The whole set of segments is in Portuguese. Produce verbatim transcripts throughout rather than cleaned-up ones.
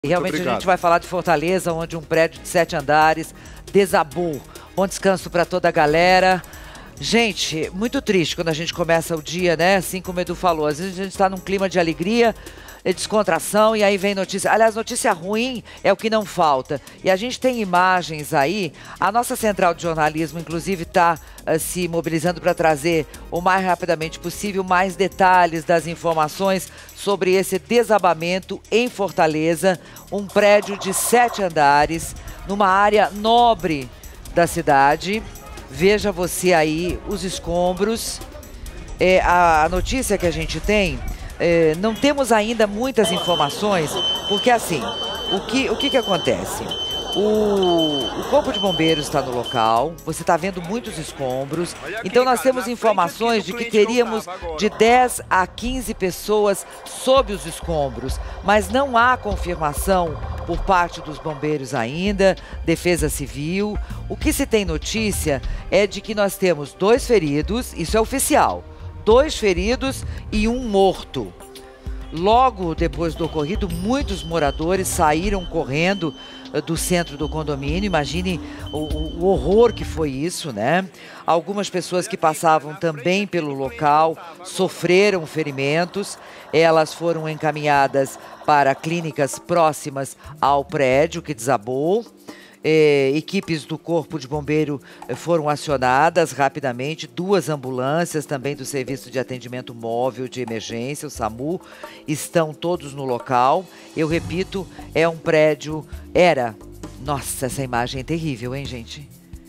Realmente a gente vai falar de Fortaleza, onde um prédio de sete andares desabou. Bom descanso para toda a galera. Gente, muito triste quando a gente começa o dia, né? Assim como o Edu falou, às vezes a gente está num clima de alegria, de descontração, e aí vem notícia. Aliás, notícia ruim é o que não falta. E a gente tem imagens aí. A nossa central de jornalismo, inclusive, está uh, se mobilizando para trazer o mais rapidamente possível mais detalhes das informações sobre esse desabamento em Fortaleza. Um prédio de sete andares, numa área nobre da cidade. Veja você aí os escombros. É, a, a notícia que a gente tem, é, não temos ainda muitas informações, porque assim, o que, o que, que acontece? O, o Corpo de Bombeiros está no local, você está vendo muitos escombros, então nós temos informações de que teríamos de dez a quinze pessoas sob os escombros, mas não há confirmação por parte dos bombeiros ainda, Defesa Civil. O que se tem notícia é de que nós temos dois feridos, isso é oficial, dois feridos e um morto. Logo depois do ocorrido, muitos moradores saíram correndo do centro do condomínio. Imagine o, o horror que foi isso, né? Algumas pessoas que passavam também pelo local sofreram ferimentos. Elas foram encaminhadas para clínicas próximas ao prédio que desabou. É, equipes do Corpo de Bombeiro foram acionadas rapidamente, duas ambulâncias também do Serviço de Atendimento Móvel de Emergência, o SAMU, estão todos no local. Eu repito, é um prédio, era, nossa, essa imagem é terrível, hein, gente?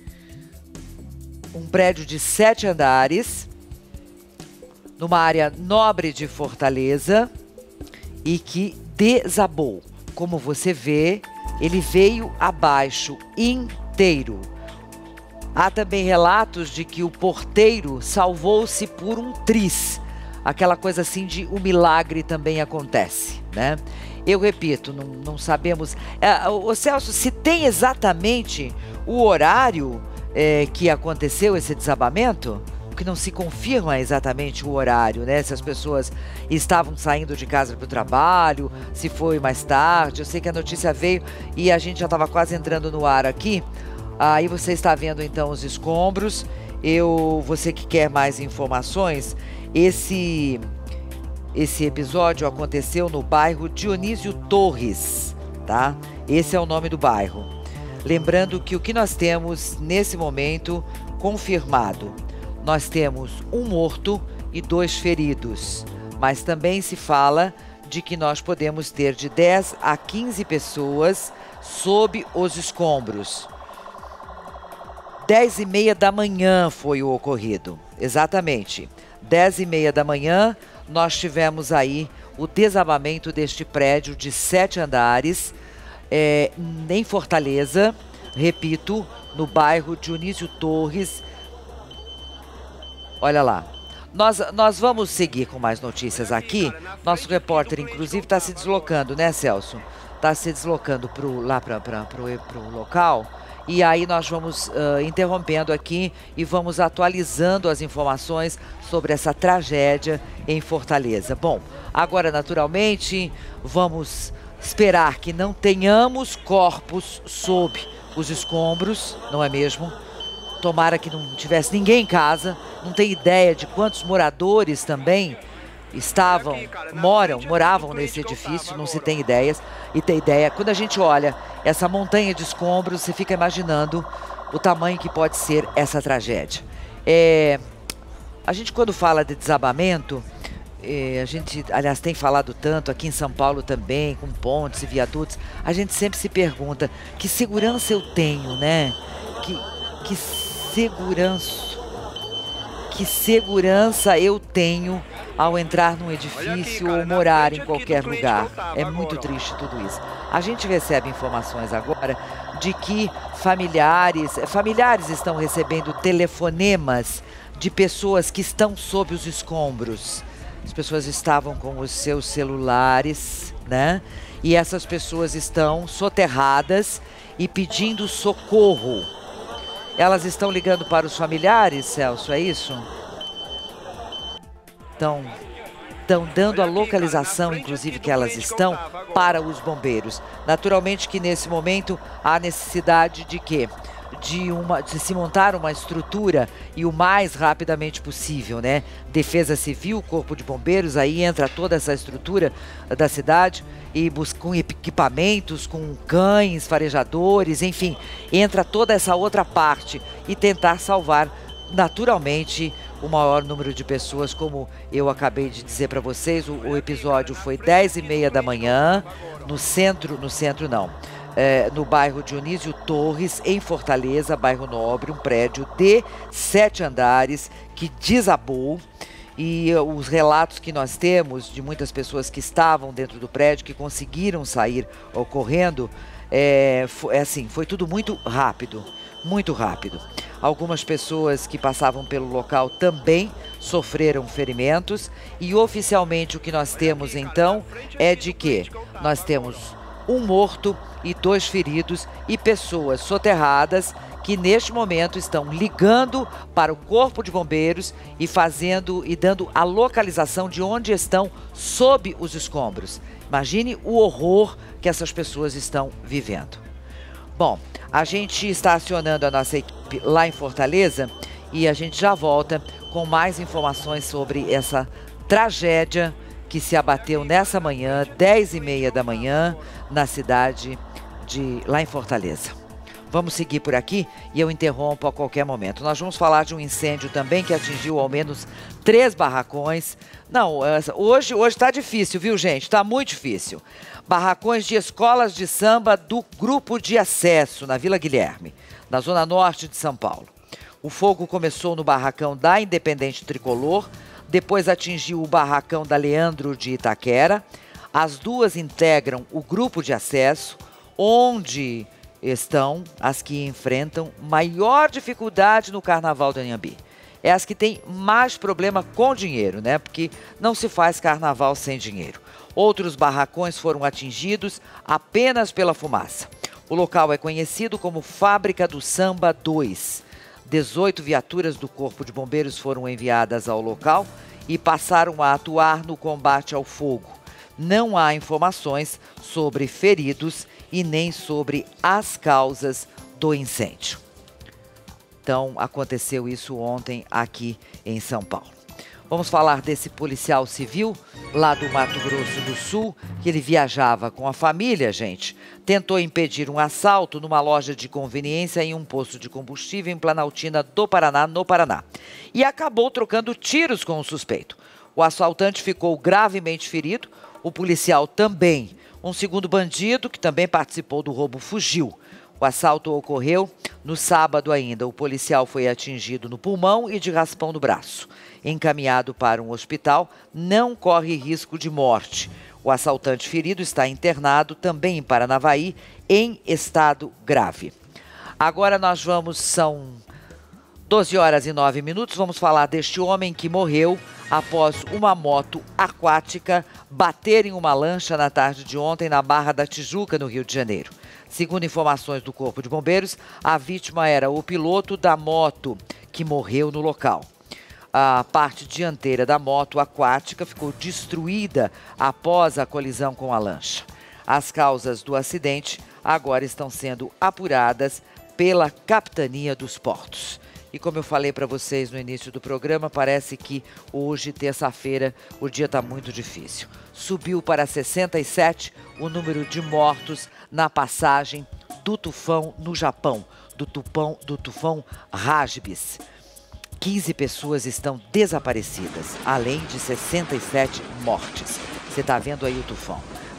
Um prédio de sete andares, numa área nobre de Fortaleza, e que desabou. Como você vê, ele veio abaixo inteiro. Há também relatos de que o porteiro salvou-se por um tris. Aquela coisa assim de um milagre também acontece, né? Eu repito, não, não sabemos... É, o Celso, se tem exatamente o horário é, que aconteceu esse desabamento? Que não se confirma exatamente o horário, né? Se as pessoas estavam saindo de casa para o trabalho, se foi mais tarde. Eu sei que a notícia veio e a gente já estava quase entrando no ar aqui. Aí você está vendo então os escombros. Eu, você que quer mais informações, esse, esse episódio aconteceu no bairro Dionísio Torres, tá? Esse é o nome do bairro. Lembrando que o que nós temos nesse momento confirmado, nós temos um morto e dois feridos, mas também se fala de que nós podemos ter de dez a quinze pessoas sob os escombros. dez e meia da manhã foi o ocorrido, exatamente. dez e meia da manhã nós tivemos aí o desabamento deste prédio de sete andares é, em Fortaleza, repito, no bairro Dionísio Torres. Olha lá, nós, nós vamos seguir com mais notícias aqui. Nosso repórter, inclusive, está se deslocando, né, Celso? Está se deslocando pro, lá para o local. E aí nós vamos uh, interrompendo aqui e vamos atualizando as informações sobre essa tragédia em Fortaleza. Bom, agora, naturalmente, vamos esperar que não tenhamos corpos sob os escombros, não é mesmo? Tomara que não tivesse ninguém em casa. Não tem ideia de quantos moradores também estavam, moram, moravam nesse edifício, não se tem ideias. E tem ideia, quando a gente olha essa montanha de escombros, você fica imaginando o tamanho que pode ser essa tragédia. É, a gente, quando fala de desabamento, é, a gente, aliás, tem falado tanto aqui em São Paulo também, com pontes e viadutos, a gente sempre se pergunta, que segurança eu tenho, né? Que, que segurança... Que segurança eu tenho ao entrar num edifício ou morar em qualquer lugar. É muito triste tudo isso. A gente recebe informações agora de que familiares, familiares estão recebendo telefonemas de pessoas que estão sob os escombros. As pessoas estavam com os seus celulares, né? E essas pessoas estão soterradas e pedindo socorro. Elas estão ligando para os familiares, Celso, é isso? Então, estão dando a localização, inclusive, que elas estão para os bombeiros. Naturalmente que nesse momento há necessidade de quê? De, uma, de se montar uma estrutura e o mais rapidamente possível, né? Defesa Civil, Corpo de Bombeiros, aí entra toda essa estrutura da cidade e busca com equipamentos, com cães, farejadores, enfim, entra toda essa outra parte e tentar salvar naturalmente o maior número de pessoas, como eu acabei de dizer para vocês. O, o episódio foi dez e meia da manhã, no centro, no centro não, É, no bairro Dionísio Torres, em Fortaleza, bairro Nobre, um prédio de sete andares que desabou. E uh, os relatos que nós temos de muitas pessoas que estavam dentro do prédio, que conseguiram sair ocorrendo, é, foi, assim, foi tudo muito rápido, muito rápido. Algumas pessoas que passavam pelo local também sofreram ferimentos e oficialmente o que nós temos então é de que nós temos um morto e dois feridos e pessoas soterradas que neste momento estão ligando para o Corpo de Bombeiros e fazendo e dando a localização de onde estão sob os escombros. Imagine o horror que essas pessoas estão vivendo. Bom, a gente está acionando a nossa equipe lá em Fortaleza e a gente já volta com mais informações sobre essa tragédia que se abateu nessa manhã, dez e meia da manhã, na cidade de lá em Fortaleza. Vamos seguir por aqui e eu interrompo a qualquer momento. Nós vamos falar de um incêndio também que atingiu ao menos três barracões. Não, hoje hoje está difícil, viu, gente? Está muito difícil. Barracões de escolas de samba do Grupo de Acesso, na Vila Guilherme, na zona norte de São Paulo. O fogo começou no barracão da Independente Tricolor, depois atingiu o barracão da Leandro de Itaquera. As duas integram o Grupo de Acesso, onde estão as que enfrentam maior dificuldade no Carnaval do Anhembi. É as que têm mais problema com dinheiro, né? Porque não se faz carnaval sem dinheiro. Outros barracões foram atingidos apenas pela fumaça. O local é conhecido como Fábrica do Samba dois. dezoito viaturas do Corpo de Bombeiros foram enviadas ao local e passaram a atuar no combate ao fogo. Não há informações sobre feridos e nem sobre as causas do incêndio. Então, aconteceu isso ontem aqui em São Paulo. Vamos falar desse policial civil lá do Mato Grosso do Sul, que ele viajava com a família, gente. Tentou impedir um assalto numa loja de conveniência em um posto de combustível em Planaltina do Paraná, no Paraná. E acabou trocando tiros com o suspeito. O assaltante ficou gravemente ferido, o policial também. Um segundo bandido, que também participou do roubo, fugiu. O assalto ocorreu no sábado ainda. O policial foi atingido no pulmão e de raspão no braço. Encaminhado para um hospital, não corre risco de morte. O assaltante ferido está internado também em Paranavaí, em estado grave. Agora nós vamos, são doze horas e nove minutos, vamos falar deste homem que morreu após uma moto aquática bater em uma lancha na tarde de ontem na Barra da Tijuca, no Rio de Janeiro. Segundo informações do Corpo de Bombeiros, a vítima era o piloto da moto que morreu no local. A parte dianteira da moto aquática ficou destruída após a colisão com a lancha. As causas do acidente agora estão sendo apuradas pela Capitania dos Portos. E como eu falei para vocês no início do programa, parece que hoje, terça-feira, o dia está muito difícil. Subiu para sessenta e sete o número de mortos na passagem do tufão no Japão, do tufão, do tufão Hagibis. quinze pessoas estão desaparecidas, além de sessenta e sete mortes. Você está vendo aí o tufão.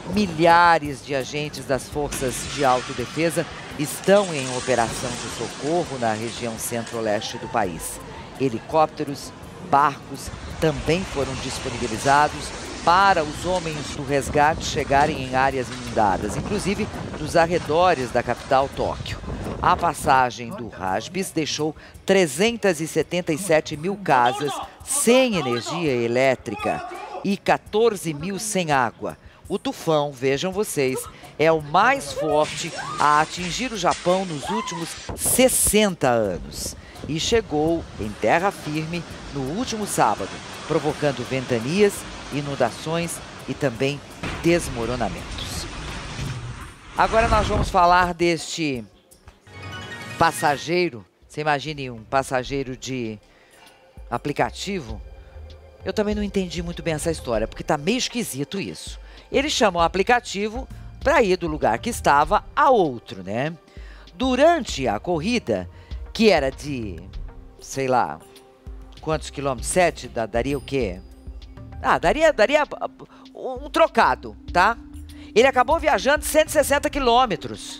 Milhares de agentes das forças de autodefesa estão em operação de socorro na região centro-leste do país. Helicópteros, barcos também foram disponibilizados para os homens do resgate chegarem em áreas inundadas, inclusive nos arredores da capital Tóquio. A passagem do Hagibis deixou trezentas e setenta e sete mil casas sem energia elétrica e quatorze mil sem água. O tufão, vejam vocês, é o mais forte a atingir o Japão nos últimos sessenta anos. E chegou em terra firme no último sábado, provocando ventanias inundações e também desmoronamentos. Agora nós vamos falar deste passageiro. Você imagine um passageiro de aplicativo? Eu também não entendi muito bem essa história, porque tá meio esquisito isso. Ele chamou o aplicativo para ir do lugar que estava a outro, né? Durante a corrida, que era de, sei lá, quantos quilômetros? Sete? Daria o quê? Ah, daria, daria um trocado, tá? Ele acabou viajando cento e sessenta quilômetros.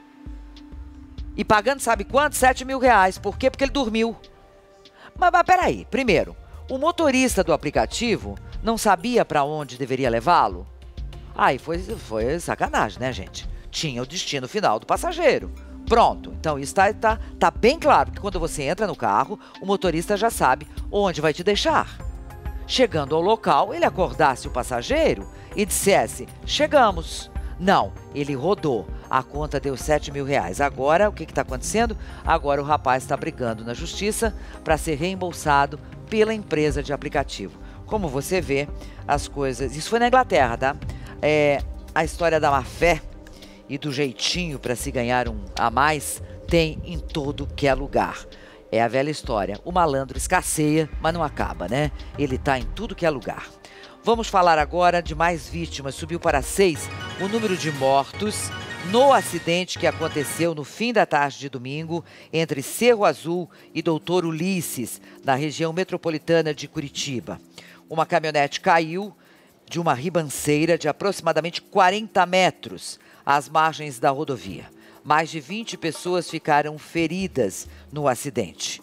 E pagando sabe quanto? sete mil reais. Por quê? Porque ele dormiu. Mas, mas peraí, primeiro, o motorista do aplicativo não sabia para onde deveria levá-lo? Aí foi, foi sacanagem, né, gente? Tinha o destino final do passageiro. Pronto, então isso tá, tá, tá bem claro, que quando você entra no carro, o motorista já sabe onde vai te deixar. Chegando ao local, ele acordasse o passageiro e dissesse, chegamos. Não, ele rodou. A conta deu sete mil reais. Agora, o que está acontecendo? Agora o rapaz está brigando na justiça para ser reembolsado pela empresa de aplicativo. Como você vê, as coisas... Isso foi na Inglaterra, tá? É, a história da má-fé e do jeitinho para se ganhar um a mais tem em todo que é lugar. É a velha história. O malandro escasseia, mas não acaba, né? Ele está em tudo que é lugar. Vamos falar agora de mais vítimas. Subiu para seis o número de mortos no acidente que aconteceu no fim da tarde de domingo entre Cerro Azul e Doutor Ulisses, na região metropolitana de Curitiba. Uma caminhonete caiu de uma ribanceira de aproximadamente quarenta metros às margens da rodovia. Mais de vinte pessoas ficaram feridas no acidente.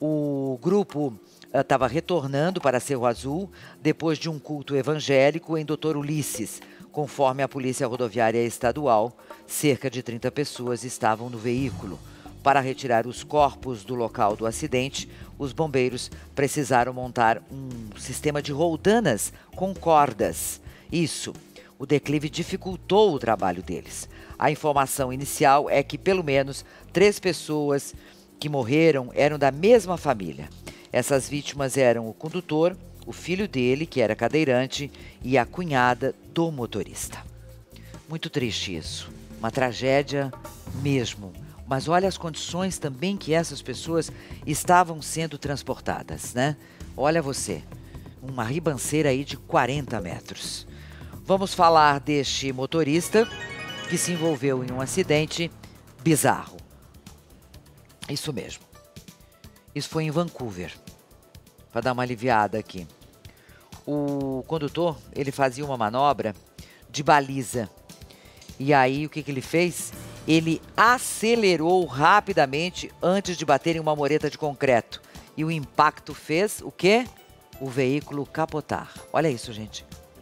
O grupo estava uh, retornando para Cerro Azul depois de um culto evangélico em Doutor Ulisses. Conforme a Polícia Rodoviária Estadual, cerca de trinta pessoas estavam no veículo. Para retirar os corpos do local do acidente, os bombeiros precisaram montar um sistema de roldanas com cordas. Isso, o declive dificultou o trabalho deles. A informação inicial é que pelo menos três pessoas que morreram eram da mesma família. Essas vítimas eram o condutor, o filho dele, que era cadeirante, e a cunhada do motorista. Muito triste isso, uma tragédia mesmo. Mas olha as condições também que essas pessoas estavam sendo transportadas, né? Olha você, uma ribanceira aí de quarenta metros. Vamos falar deste motorista que se envolveu em um acidente bizarro. Isso mesmo. Isso foi em Vancouver, para dar uma aliviada aqui. O condutor, ele fazia uma manobra de baliza. E aí, o que, que ele fez? Ele acelerou rapidamente antes de bater em uma mureta de concreto. E o impacto fez o quê? O veículo capotar. Olha isso, gente.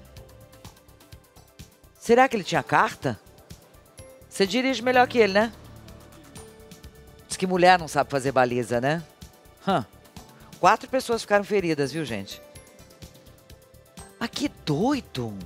Será que ele tinha carta? Você dirige melhor que ele, né? Diz que mulher não sabe fazer baliza, né? Hum. Quatro pessoas ficaram feridas, viu, gente? Ah, que doido!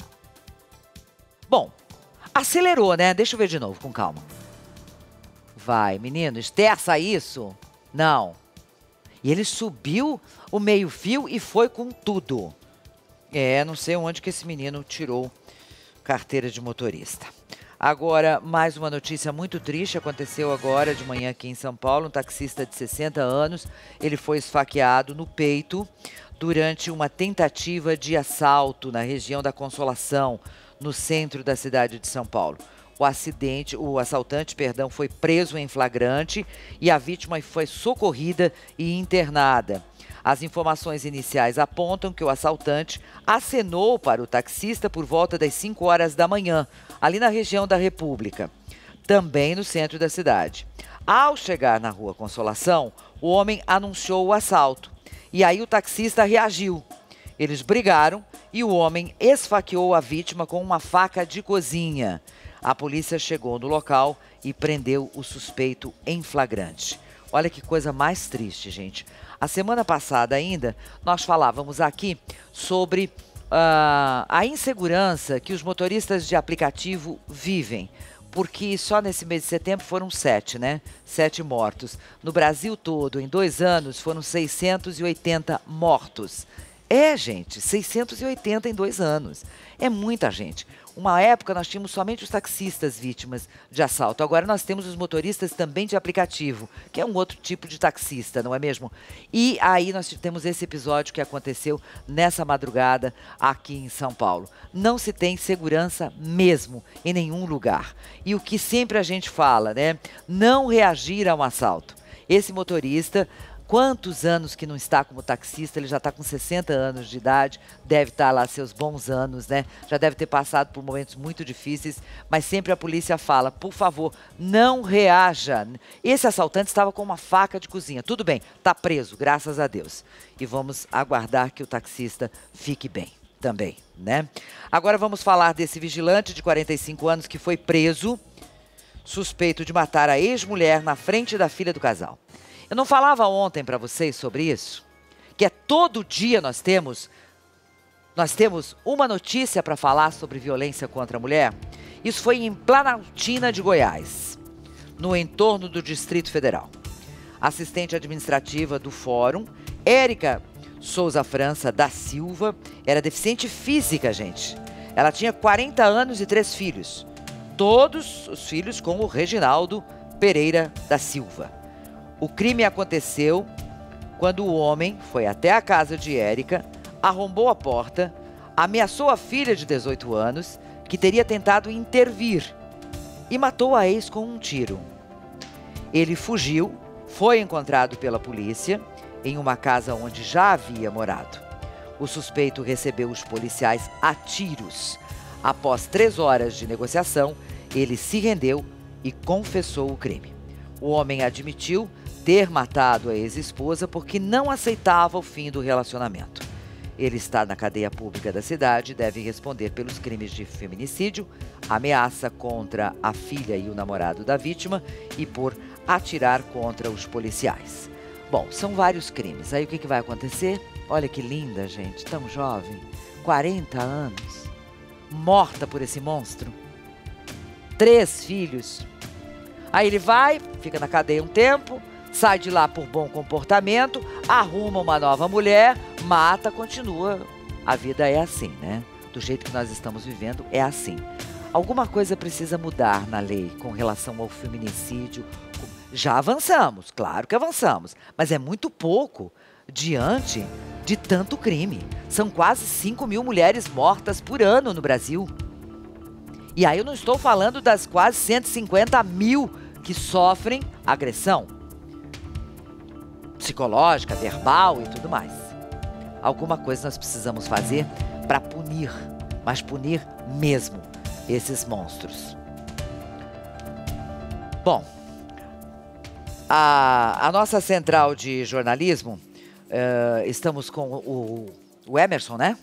Bom, acelerou, né? Deixa eu ver de novo, com calma. Vai, menino, esterça isso. Não. E ele subiu o meio-fio e foi com tudo. É, não sei onde que esse menino tirou carteira de motorista. Agora, mais uma notícia muito triste, aconteceu agora de manhã aqui em São Paulo. Um taxista de sessenta anos, ele foi esfaqueado no peito durante uma tentativa de assalto na região da Consolação, no centro da cidade de São Paulo. O acidente, o assaltante, perdão, foi preso em flagrante e a vítima foi socorrida e internada. As informações iniciais apontam que o assaltante acenou para o taxista por volta das cinco horas da manhã, ali na região da República, também no centro da cidade. Ao chegar na Rua Consolação, o homem anunciou o assalto e aí o taxista reagiu. Eles brigaram e o homem esfaqueou a vítima com uma faca de cozinha. A polícia chegou no local e prendeu o suspeito em flagrante. Olha que coisa mais triste, gente. A semana passada ainda, nós falávamos aqui sobre uh, a insegurança que os motoristas de aplicativo vivem. Porque só nesse mês de setembro foram sete, né? Sete mortos. No Brasil todo, em dois anos, foram seiscentos e oitenta mortos. É, gente, seiscentos e oitenta em dois anos. É muita gente. Uma época nós tínhamos somente os taxistas vítimas de assalto. Agora nós temos os motoristas também de aplicativo, que é um outro tipo de taxista, não é mesmo? E aí nós temos esse episódio que aconteceu nessa madrugada aqui em São Paulo. Não se tem segurança mesmo em nenhum lugar. E o que sempre a gente fala, né? Não reagir a um assalto. Esse motorista... Quantos anos que não está como taxista, ele já está com sessenta anos de idade, deve estar lá seus bons anos, né? Já deve ter passado por momentos muito difíceis, mas sempre a polícia fala, por favor, não reaja. Esse assaltante estava com uma faca de cozinha, tudo bem, está preso, graças a Deus. E vamos aguardar que o taxista fique bem também, né? Agora vamos falar desse vigilante de quarenta e cinco anos que foi preso, suspeito de matar a ex-mulher na frente da filha do casal. Eu não falava ontem para vocês sobre isso? Que é todo dia nós temos, nós temos uma notícia para falar sobre violência contra a mulher? Isso foi em Planaltina de Goiás, no entorno do Distrito Federal. Assistente administrativa do Fórum, Érica Souza França da Silva, era deficiente física, gente. Ela tinha quarenta anos e três filhos. Todos os filhos com o Reginaldo Pereira da Silva. O crime aconteceu quando o homem foi até a casa de Érica, arrombou a porta, ameaçou a filha de dezoito anos, que teria tentado intervir, e matou a ex com um tiro. Ele fugiu, foi encontrado pela polícia em uma casa onde já havia morado. O suspeito recebeu os policiais a tiros. Após três horas de negociação, ele se rendeu e confessou o crime. O homem admitiu ter matado a ex-esposa porque não aceitava o fim do relacionamento. Ele está na cadeia pública da cidade e deve responder pelos crimes de feminicídio, ameaça contra a filha e o namorado da vítima e por atirar contra os policiais. Bom, são vários crimes. Aí o que, que vai acontecer? Olha que linda, gente, tão jovem, quarenta anos, morta por esse monstro. Três filhos. Aí ele vai, fica na cadeia um tempo, sai de lá por bom comportamento, arruma uma nova mulher, mata, continua. A vida é assim, né? Do jeito que nós estamos vivendo, é assim. Alguma coisa precisa mudar na lei com relação ao feminicídio. Já avançamos, claro que avançamos, mas é muito pouco diante de tanto crime. São quase cinco mil mulheres mortas por ano no Brasil. E aí eu não estou falando das quase cento e cinquenta mil que sofrem agressão psicológica, verbal e tudo mais. Alguma coisa nós precisamos fazer para punir, mas punir mesmo esses monstros. Bom, a, a nossa central de jornalismo, uh, estamos com o, o Emerson, né?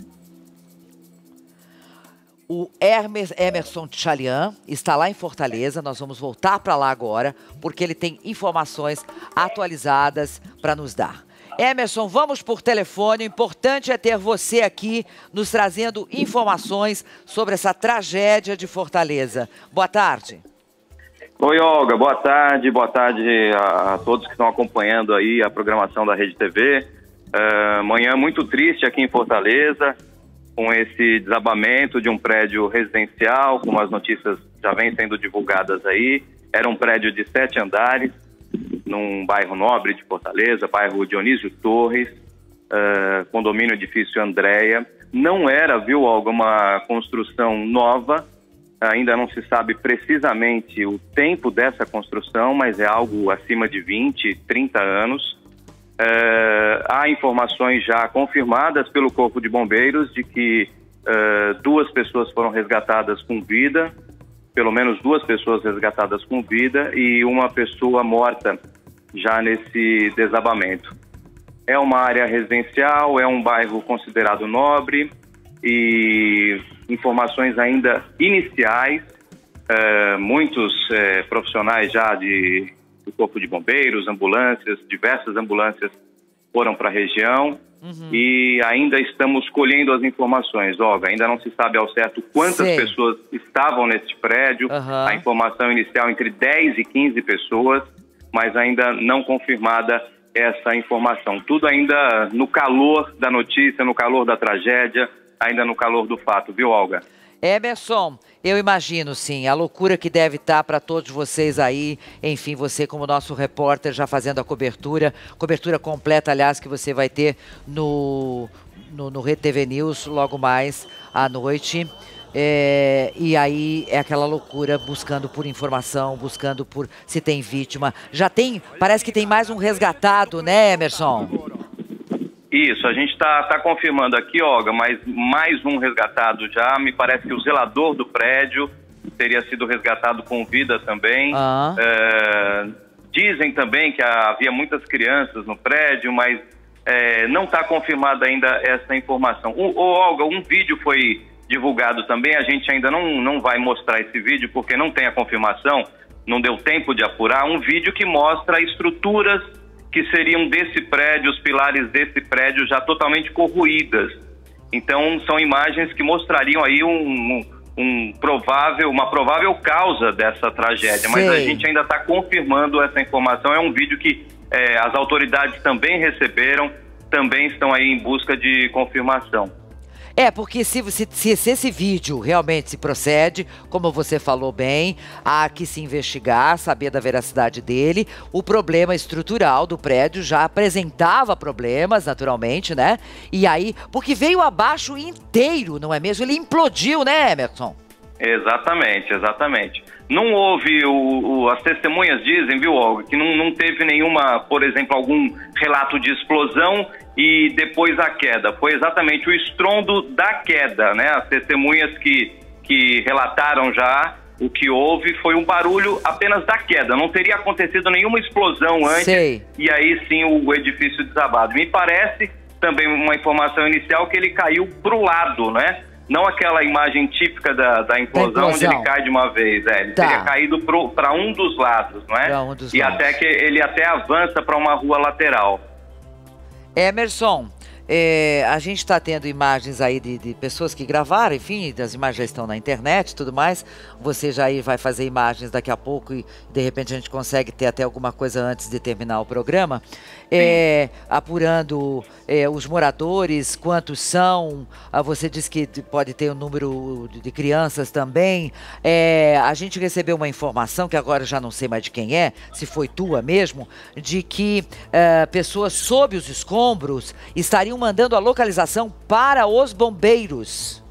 O Emerson Tchalian está lá em Fortaleza, nós vamos voltar para lá agora, porque ele tem informações atualizadas para nos dar. Emerson, vamos por telefone, o importante é ter você aqui nos trazendo informações sobre essa tragédia de Fortaleza. Boa tarde. Oi, Olga, boa tarde, boa tarde a, a todos que estão acompanhando aí a programação da Rede T V. Uh, manhã muito triste aqui em Fortaleza, com esse desabamento de um prédio residencial, como as notícias já vêm sendo divulgadas aí. Era um prédio de sete andares, num bairro nobre de Fortaleza, bairro Dionísio Torres, uh, condomínio edifício Andréia. Não era, viu, alguma construção nova, ainda não se sabe precisamente o tempo dessa construção, mas é algo acima de vinte, trinta anos. Uh, há informações já confirmadas pelo Corpo de Bombeiros de que uh, duas pessoas foram resgatadas com vida, pelo menos duas pessoas resgatadas com vida e uma pessoa morta já nesse desabamento. É uma área residencial, é um bairro considerado nobre e informações ainda iniciais, uh, muitos uh, profissionais já de... do Corpo de Bombeiros, ambulâncias, diversas ambulâncias foram para a região uhum. e ainda estamos colhendo as informações. Olga, ainda não se sabe ao certo quantas Sei. pessoas estavam nesse prédio, uhum. a informação inicial entre dez e quinze pessoas, mas ainda não confirmada essa informação. Tudo ainda no calor da notícia, no calor da tragédia, ainda no calor do fato, viu, Olga? Emerson, eu imagino sim, a loucura que deve estar para todos vocês aí, enfim, você como nosso repórter já fazendo a cobertura, cobertura completa, aliás, que você vai ter no, no, no Rede T V News logo mais à noite. É, e aí é aquela loucura, buscando por informação, buscando por se tem vítima. Já tem, parece que tem mais um resgatado, né, Emerson? Isso, a gente está tá confirmando aqui, Olga, mas mais um resgatado já. Me parece que o zelador do prédio teria sido resgatado com vida também. Ah. É, dizem também que havia muitas crianças no prédio, mas é, não está confirmada ainda essa informação. O, o, Olga, um vídeo foi divulgado também, a gente ainda não, não vai mostrar esse vídeo porque não tem a confirmação, não deu tempo de apurar, um vídeo que mostra estruturas que seriam desse prédio, os pilares desse prédio já totalmente corroídas. Então são imagens que mostrariam aí um, um, um provável, uma provável causa dessa tragédia, Sei. mas a gente ainda está confirmando essa informação. É um vídeo que é, as autoridades também receberam, também estão aí em busca de confirmação. É, porque se, se, se, se esse vídeo realmente se procede, como você falou bem, há que se investigar, saber da veracidade dele. O problema estrutural do prédio já apresentava problemas, naturalmente, né? E aí, porque veio abaixo inteiro, não é mesmo? Ele implodiu, né, Emerson? Exatamente, exatamente. Não houve, o, o, as testemunhas dizem, viu, Olga, que não, não teve nenhuma, por exemplo, algum relato de explosão e depois a queda. Foi exatamente o estrondo da queda, né? As testemunhas que, que relataram já o que houve foi um barulho apenas da queda. Não teria acontecido nenhuma explosão antes. Sei. E aí sim o edifício desabado. Me parece também uma informação inicial que ele caiu para o lado, né? Não aquela imagem típica da, da, implosão, da implosão, onde ele cai de uma vez. É, ele tá. teria caído para um dos lados, não é? Um dos e lados. Até que ele até avança para uma rua lateral. Emerson, é, a gente está tendo imagens aí de, de pessoas que gravaram, enfim, as imagens já estão na internet e tudo mais. Você já aí vai fazer imagens daqui a pouco e de repente a gente consegue ter até alguma coisa antes de terminar o programa. É, apurando é, os moradores, quantos são, ah, você disse que pode ter um número de, de crianças também. É, a gente recebeu uma informação, que agora já não sei mais de quem é, se foi tua mesmo, de que é, pessoas sob os escombros estariam mandando a localização para os bombeiros.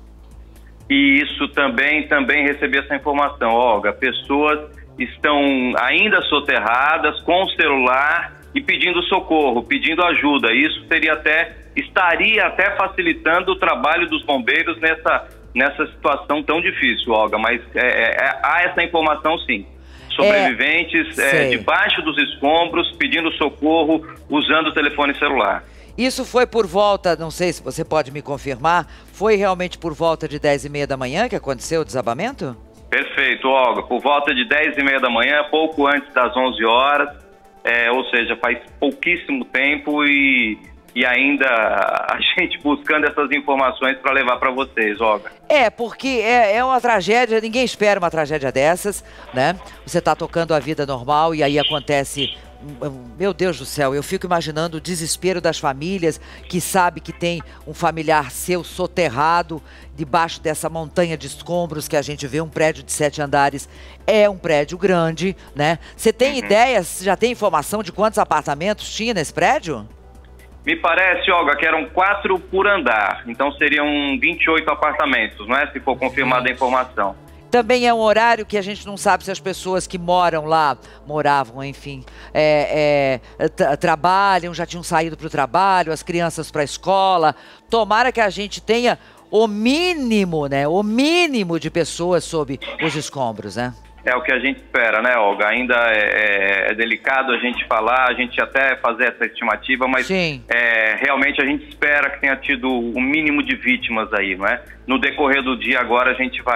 E isso também, também recebi essa informação, Olga. Pessoas estão ainda soterradas com o celular e pedindo socorro, pedindo ajuda. Isso seria até, estaria até facilitando o trabalho dos bombeiros nessa, nessa situação tão difícil, Olga. Mas é, é, há essa informação sim. Sobreviventes é, é, debaixo dos escombros, pedindo socorro, usando o telefone celular. Isso foi por volta, não sei se você pode me confirmar, foi realmente por volta de dez e meia da manhã que aconteceu o desabamento? Perfeito, Olga. Por volta de dez e meia da manhã, pouco antes das onze horas. É, ou seja, faz pouquíssimo tempo e, e ainda a gente buscando essas informações para levar para vocês, Olga. É, porque é, é uma tragédia, ninguém espera uma tragédia dessas, né? Você está tocando a vida normal e aí acontece... Meu Deus do céu, eu fico imaginando o desespero das famílias que sabe que tem um familiar seu soterrado debaixo dessa montanha de escombros que a gente vê, um prédio de sete andares. É um prédio grande, né? Você tem uhum. ideia, já tem informação de quantos apartamentos tinha nesse prédio? Me parece, Olga, que eram quatro por andar, então seriam vinte e oito apartamentos, não é? Se for confirmada a informação. Também é um horário que a gente não sabe se as pessoas que moram lá, moravam, enfim, é, é, trabalham, já tinham saído para o trabalho, as crianças para a escola. Tomara que a gente tenha o mínimo, né, o mínimo de pessoas sob os escombros, né? É o que a gente espera, né, Olga? Ainda é, é, é delicado a gente falar, a gente até fazer essa estimativa, mas é, realmente a gente espera que tenha tido o mínimo de vítimas aí, não é? No decorrer do dia agora a gente vai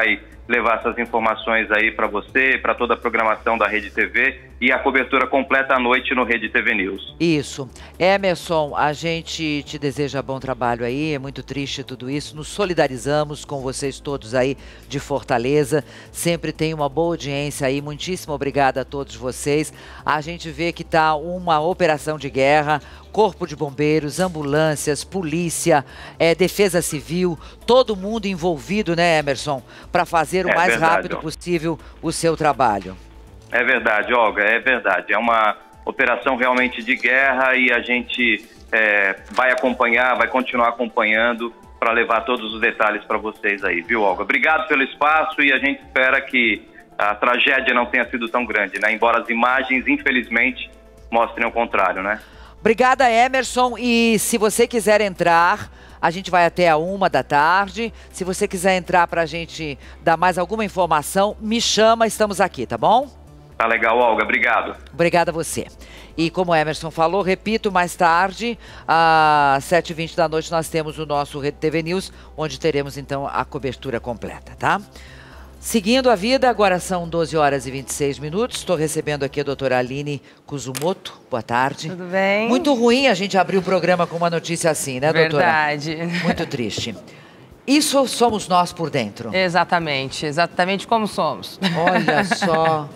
levar essas informações aí para você, para toda a programação da Rede T V e a cobertura completa à noite no Rede T V News. Isso. Emerson, a gente te deseja bom trabalho aí, é muito triste tudo isso, nos solidarizamos com vocês todos aí de Fortaleza, sempre tem uma boa audiência aí, muitíssimo obrigada a todos vocês. A gente vê que tá uma operação de guerra, Corpo de Bombeiros, ambulâncias, polícia, é, defesa civil, todo mundo envolvido, né, Emerson, para fazer o é mais verdade, rápido ó. possível o seu trabalho. É verdade, Olga, é verdade. É uma operação realmente de guerra e a gente é, vai acompanhar, vai continuar acompanhando para levar todos os detalhes para vocês aí, viu, Olga? Obrigado pelo espaço e a gente espera que a tragédia não tenha sido tão grande, né? Embora as imagens, infelizmente, mostrem o contrário, né? Obrigada, Emerson. E se você quiser entrar, a gente vai até a uma da tarde. Se você quiser entrar para a gente dar mais alguma informação, me chama, estamos aqui, tá bom? Tá legal, Olga. Obrigado. Obrigada a você. E como o Emerson falou, repito, mais tarde, às sete e vinte da noite, nós temos o nosso Rede T V News, onde teremos, então, a cobertura completa, tá? Seguindo a vida, agora são doze horas e vinte e seis minutos. Estou recebendo aqui a doutora Aline Kuzumoto. Boa tarde. Tudo bem? Muito ruim a gente abrir o programa com uma notícia assim, né, doutora? Verdade. Muito triste. Isso somos nós por dentro. Exatamente, exatamente como somos. Olha só.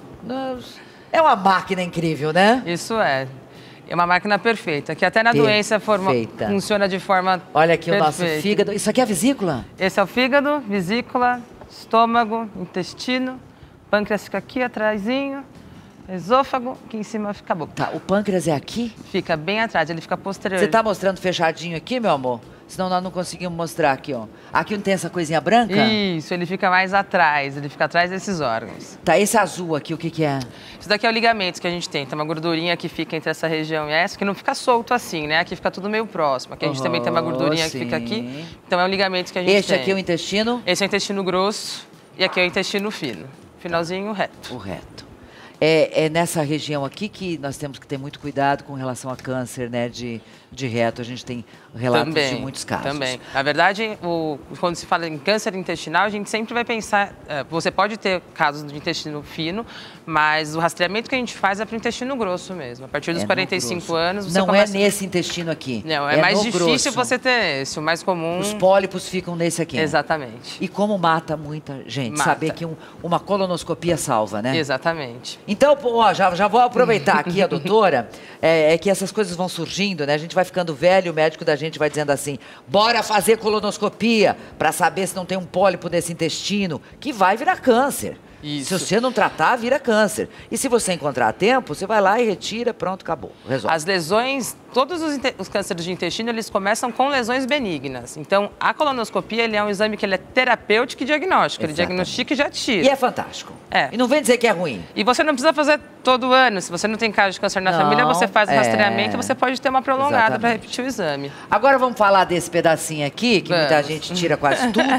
É uma máquina incrível, né? Isso é. É uma máquina perfeita, que até na Perfeita. doença forma, funciona de forma Olha aqui perfeita. o nosso fígado. Isso aqui é a vesícula? Esse é o fígado, vesícula, estômago, intestino, pâncreas fica aqui atrasinho, esôfago, aqui em cima fica a boca. Tá, o pâncreas é aqui? Fica bem atrás, ele fica posterior. Você tá mostrando fechadinho aqui, meu amor? Senão nós não conseguimos mostrar aqui, ó. Aqui não tem essa coisinha branca? Isso, ele fica mais atrás, ele fica atrás desses órgãos. Tá, esse azul aqui, o que que é? Isso daqui é o ligamento que a gente tem, tem uma gordurinha que fica entre essa região e essa, que não fica solto assim, né? Aqui fica tudo meio próximo. Aqui a gente oh, também tem uma gordurinha sim. que fica aqui, então é o ligamento que a gente Este tem. Este aqui é o intestino? Esse é o intestino grosso e aqui é o intestino fino, finalzinho reto. O reto. É, é nessa região aqui que nós temos que ter muito cuidado com relação a câncer, né, de, de reto. A gente tem relatos também, de muitos casos. Também. Na verdade, o, quando se fala em câncer intestinal, a gente sempre vai pensar... É, você pode ter casos de intestino fino, mas o rastreamento que a gente faz é para o intestino grosso mesmo. A partir dos é quarenta e cinco anos... Você não começa... é nesse intestino aqui. Não, é, é mais difícil grosso. Você ter esse. O mais comum... Os pólipos ficam nesse aqui. Exatamente. E como mata muita gente. Mata. Saber que um, uma colonoscopia salva, né? Exatamente. Então, ó, já, já vou aproveitar aqui a doutora, é, é que essas coisas vão surgindo, né? A gente vai ficando velho, o médico da gente vai dizendo assim, bora fazer colonoscopia para saber se não tem um pólipo nesse intestino, que vai virar câncer. Isso. Se você não tratar, vira câncer. E se você encontrar a tempo, você vai lá e retira, pronto, acabou. Resolve. As lesões, todos os, os cânceres de intestino, eles começam com lesões benignas. Então, a colonoscopia, ele é um exame que ele é terapêutico e diagnóstico. Exatamente. Ele diagnostica e já tira. E é fantástico. É. E não vem dizer que é ruim. E você não precisa fazer todo ano. Se você não tem caso de câncer na não, família, você faz o é... rastreamento e você pode ter uma prolongada para repetir o exame. Agora vamos falar desse pedacinho aqui, que vamos. Muita gente tira quase tudo.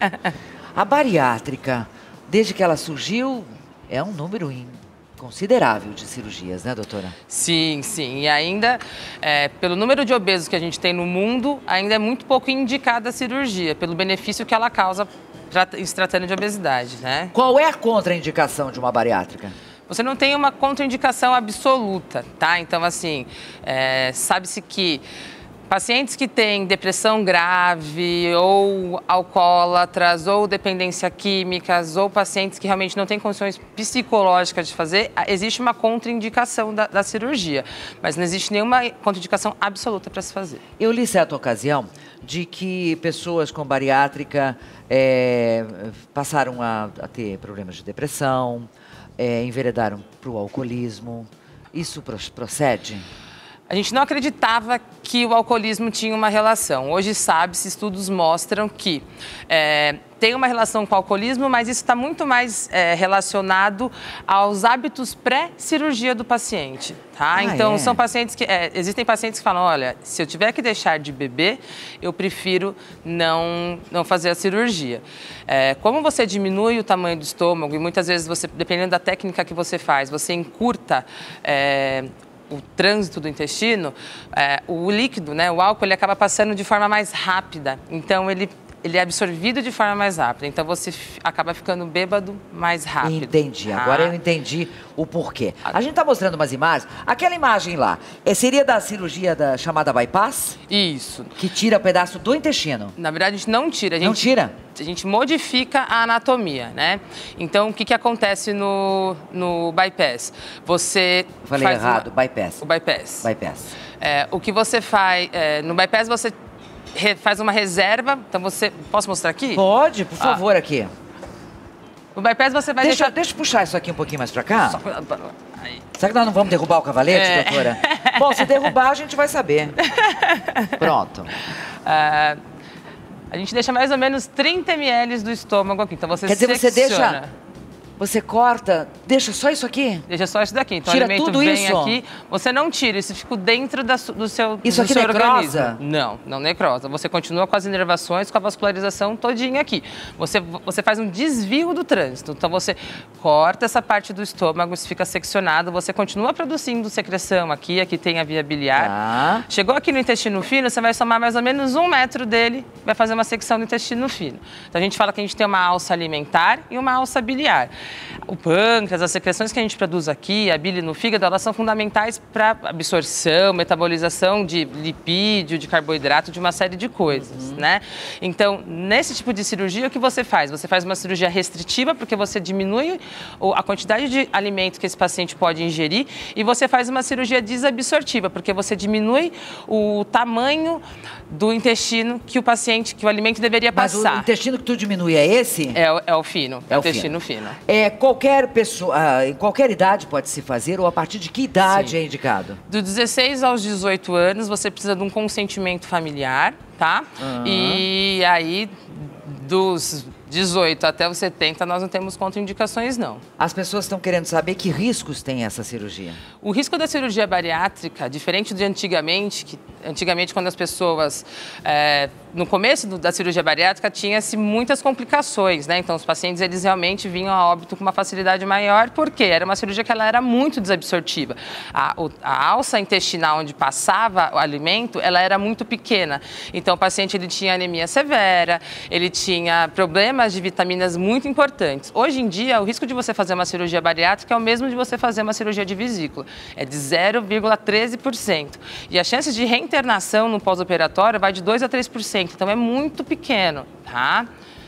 A bariátrica, desde que ela surgiu... É um número considerável de cirurgias, né, doutora? Sim, sim. E ainda, é, pelo número de obesos que a gente tem no mundo, ainda é muito pouco indicada a cirurgia, pelo benefício que ela causa se tratando de obesidade, né? Qual é a contraindicação de uma bariátrica? Você não tem uma contraindicação absoluta, tá? Então, assim, é, sabe-se que pacientes que têm depressão grave, ou alcoólatras, ou dependência químicas, ou pacientes que realmente não têm condições psicológicas de fazer, existe uma contraindicação da, da cirurgia, mas não existe nenhuma contraindicação absoluta para se fazer. Eu li certa ocasião de que pessoas com bariátrica é, passaram a, a ter problemas de depressão, é, enveredaram para o alcoolismo. Isso procede? A gente não acreditava que o alcoolismo tinha uma relação. Hoje sabe-se, estudos mostram que é, tem uma relação com o alcoolismo, mas isso está muito mais é, relacionado aos hábitos pré-cirurgia do paciente. Tá? Ah, então, é? são pacientes que... É, existem pacientes que falam, olha, se eu tiver que deixar de beber, eu prefiro não, não fazer a cirurgia. É, como você diminui o tamanho do estômago, e muitas vezes, você, dependendo da técnica que você faz, você encurta... É, o trânsito do intestino, é, o líquido, né, o álcool, ele acaba passando de forma mais rápida. Então, ele ele é absorvido de forma mais rápida, então você acaba ficando bêbado mais rápido. Entendi, tá? Agora eu entendi o porquê. A gente tá mostrando umas imagens, aquela imagem lá, é, seria da cirurgia da chamada bypass? Isso. Que tira pedaço do intestino? Na verdade, a gente não tira. A gente, não tira? A gente modifica a anatomia, né? Então, o que, que acontece no, no bypass? Você Falei faz errado, uma... bypass. O bypass. Bypass. É, o que você faz... É, no bypass, você re, faz uma reserva. Então, você... Posso mostrar aqui? Pode, por favor, ah. aqui. No bypass, você vai deixa, deixar... Deixa eu puxar isso aqui um pouquinho mais pra cá. Só... Aí. Será que nós não vamos derrubar o cavalete, é. doutora? Bom, se derrubar, a gente vai saber. Pronto. É... A gente deixa mais ou menos trinta mililitros do estômago aqui, então você Quer dizer, secciona. você deixa, você corta, deixa só isso aqui? Deixa só isso daqui, então tira o alimento tudo vem isso? aqui, você não tira, isso fica dentro da, do seu, isso do aqui seu necrosa? organismo. Não, não necrosa, você continua com as inervações, com a vascularização todinha aqui. Você, você faz um desvio do trânsito, então você corta essa parte do estômago, isso fica seccionado, você continua produzindo secreção aqui, aqui tem a via biliar. Tá. Chegou aqui no intestino fino, você vai somar mais ou menos um metro dele, vai fazer uma secção do intestino fino. Então a gente fala que a gente tem uma alça alimentar e uma alça biliar. O pâncreas, as secreções que a gente produz aqui, a bile no fígado, elas são fundamentais para absorção, metabolização de lipídio, de carboidrato, de uma série de coisas, uhum. né? Então, nesse tipo de cirurgia, o que você faz? Você faz uma cirurgia restritiva, porque você diminui a quantidade de alimento que esse paciente pode ingerir, e você faz uma cirurgia desabsortiva, porque você diminui o tamanho do intestino que o paciente, que o alimento deveria passar. Mas o intestino que tu diminui é esse? É, é o fino, é o o intestino fino. fino. É, qualquer pessoa, em qualquer idade pode se fazer, ou a partir de que idade Sim. é indicado? Do dezesseis aos dezoito anos, você precisa de um consentimento familiar, tá? Uhum. E aí, dos dezoito até os setenta, nós não temos contraindicações, não. As pessoas estão querendo saber que riscos tem essa cirurgia. O risco da cirurgia bariátrica, diferente de antigamente, que antigamente quando as pessoas, é, no começo do, da cirurgia bariátrica, tinha-se muitas complicações, né? Então, os pacientes, eles realmente vinham a óbito com uma facilidade maior, porque era uma cirurgia que ela era muito desabsortiva. A, o, a alça intestinal onde passava o alimento, ela era muito pequena. Então, o paciente, ele tinha anemia severa, ele tinha problemas de vitaminas muito importantes. Hoje em dia, o risco de você fazer uma cirurgia bariátrica é o mesmo de você fazer uma cirurgia de vesícula. É de zero vírgula treze por cento. E a chance de reinternação no pós-operatório vai de dois a três por cento. Então, é muito pequeno, tá?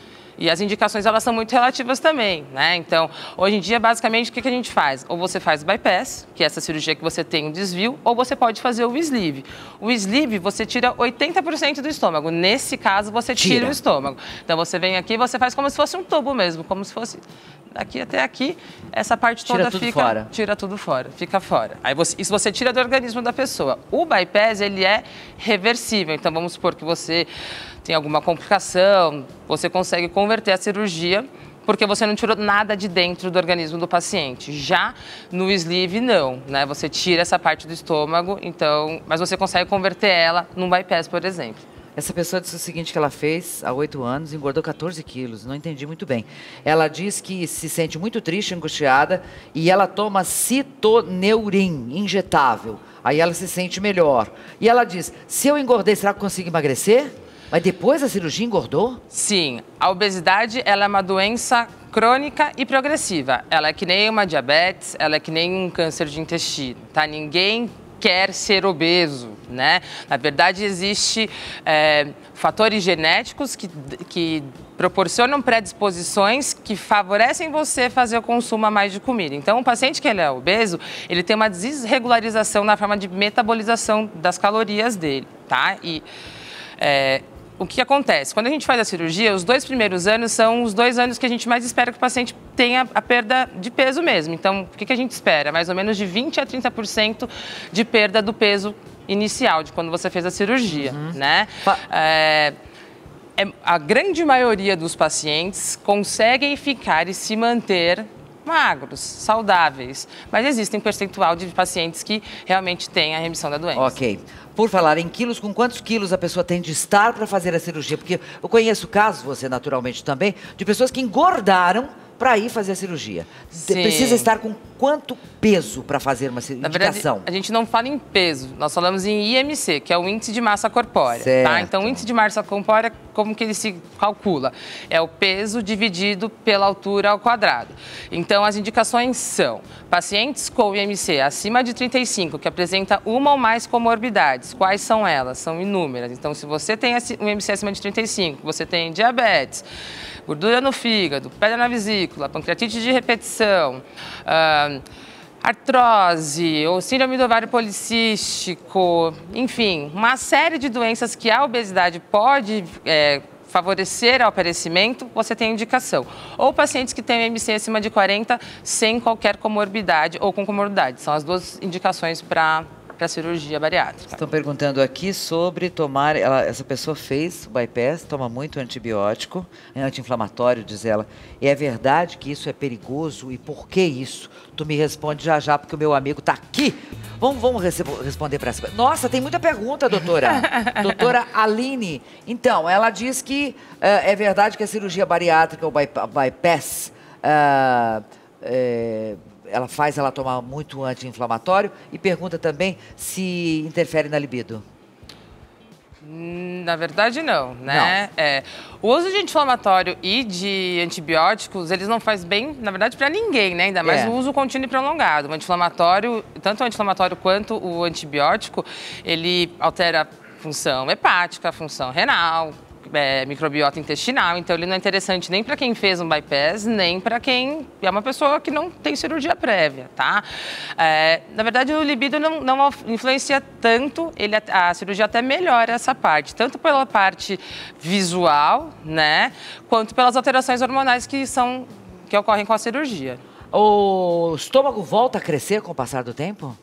E as indicações, elas são muito relativas também, né? Então, hoje em dia, basicamente, o que, que a gente faz? Ou você faz bypass, que é essa cirurgia que você tem um desvio, ou você pode fazer o sleeve. O sleeve, você tira oitenta por cento do estômago. Nesse caso, você tira, tira o estômago. Então, você vem aqui e você faz como se fosse um tubo mesmo, como se fosse daqui até aqui, essa parte toda tira tudo fica... fora. Tira tudo fora, fica fora. Aí você, isso você tira do organismo da pessoa. O bypass, ele é reversível. Então, vamos supor que você tem alguma complicação, você consegue converter a cirurgia porque você não tirou nada de dentro do organismo do paciente. Já no sleeve, não, né? Você tira essa parte do estômago, então, mas você consegue converter ela num bypass, por exemplo. Essa pessoa disse o seguinte, que ela fez há oito anos, engordou quatorze quilos, não entendi muito bem. Ela diz que se sente muito triste, angustiada, e ela toma citoneurin, injetável. Aí ela se sente melhor. E ela diz, se eu engordei, será que eu consigo emagrecer? Mas depois da cirurgia engordou? Sim, a obesidade, ela é uma doença crônica e progressiva. Ela é que nem uma diabetes, ela é que nem um câncer de intestino, tá? Ninguém quer ser obeso, né? Na verdade, existe é, fatores genéticos que, que proporcionam predisposições que favorecem você fazer o consumo a mais de comida. Então, o paciente que ele é obeso, ele tem uma desregularização na forma de metabolização das calorias dele, tá? E é, o que acontece? Quando a gente faz a cirurgia, os dois primeiros anos são os dois anos que a gente mais espera que o paciente tenha a perda de peso mesmo. Então, o que a gente espera? Mais ou menos de vinte a trinta por cento de perda do peso inicial, de quando você fez a cirurgia, uhum. né? É, é, a grande maioria dos pacientes conseguem ficar e se manter magros, saudáveis, mas existe um percentual de pacientes que realmente têm a remissão da doença. Ok. Por falar em quilos, com quantos quilos a pessoa tem de estar para fazer a cirurgia? Porque eu conheço casos, você naturalmente também, de pessoas que engordaram para ir fazer a cirurgia. Sim. Precisa estar com quanto peso para fazer uma indicação? Na verdade, a gente não fala em peso, nós falamos em I M C, que é o índice de massa corpórea. Certo. Tá? Então, o índice de massa corpórea, como que ele se calcula? É o peso dividido pela altura ao quadrado. Então, as indicações são pacientes com I M C acima de trinta e cinco, que apresenta uma ou mais comorbidades. Quais são elas? São inúmeras. Então, se você tem um I M C acima de trinta e cinco, você tem diabetes, gordura no fígado, pedra na vesícula, pancreatite de repetição, uh, artrose ou síndrome do ovário policístico, enfim, uma série de doenças que a obesidade pode é, favorecer ao aparecimento, você tem indicação. Ou pacientes que têm I M C acima de quarenta sem qualquer comorbidade ou com comorbidade. São as duas indicações para para cirurgia bariátrica. Estão perguntando aqui sobre tomar, ela, essa pessoa fez o bypass, toma muito antibiótico, é anti-inflamatório, diz ela. E é verdade que isso é perigoso e por que isso? Tu me responde já já, porque o meu amigo está aqui. Vamos, vamos responder para essa. Nossa, tem muita pergunta, doutora. Doutora Aline. Então, ela diz que uh, é verdade que a cirurgia bariátrica, o bypass, uh, é, ela faz ela tomar muito anti-inflamatório e pergunta também se interfere na libido. Na verdade, não, né? Não. É, o uso de anti-inflamatório e de antibióticos, eles não faz bem, na verdade, para ninguém, né? Ainda mais é. o uso contínuo e prolongado. O anti-inflamatório, tanto o anti-inflamatório quanto o antibiótico, ele altera a função hepática, a função renal, É, microbiota intestinal, então ele não é interessante nem para quem fez um bypass, nem para quem é uma pessoa que não tem cirurgia prévia, tá? É, na verdade, o libido não, não influencia tanto, ele, a cirurgia até melhora essa parte, tanto pela parte visual, né, quanto pelas alterações hormonais que, são, que ocorrem com a cirurgia. O estômago volta a crescer com o passar do tempo?